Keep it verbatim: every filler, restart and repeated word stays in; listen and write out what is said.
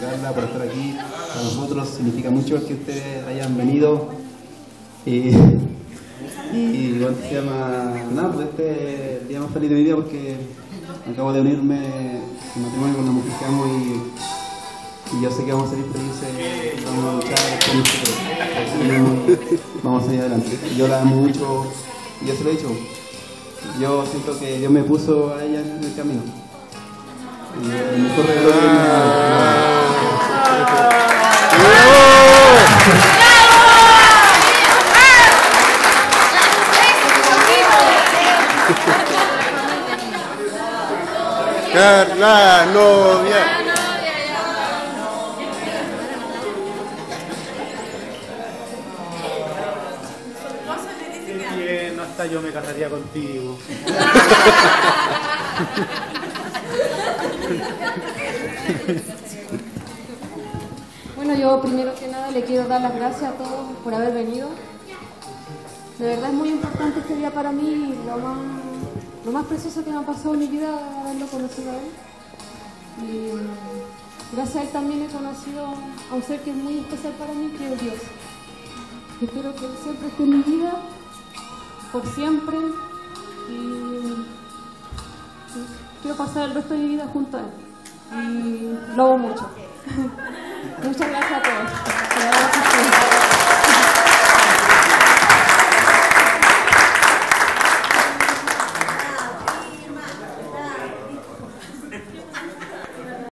Carla, por estar aquí. Para nosotros significa mucho que ustedes hayan venido. Y, y bueno, se llama, nada, pues este es el día más feliz de mi vida porque acabo de unirme en matrimonio con una mujer que amo y, y yo sé que vamos a salir felices, vamos a luchar con nosotros, vamos a salir adelante. Yo la amo mucho y yo se lo he dicho. Yo siento que Dios me puso a ella en el camino. Y el mejor regalo que me ha dado. Carla, novia. Bien, no hasta yo me casaría contigo. Bueno, yo primero que nada le quiero dar las gracias a todos por haber venido. De verdad es muy importante este día para mí, lo más, lo más precioso que me ha pasado en mi vida es haberlo conocido a él. Y gracias a él también he conocido a un ser que es muy especial para mí, que es Dios. Y espero que él siempre esté en mi vida, por siempre, y quiero pasar el resto de mi vida junto a él. Y lo amo mucho. Muchas gracias a todos.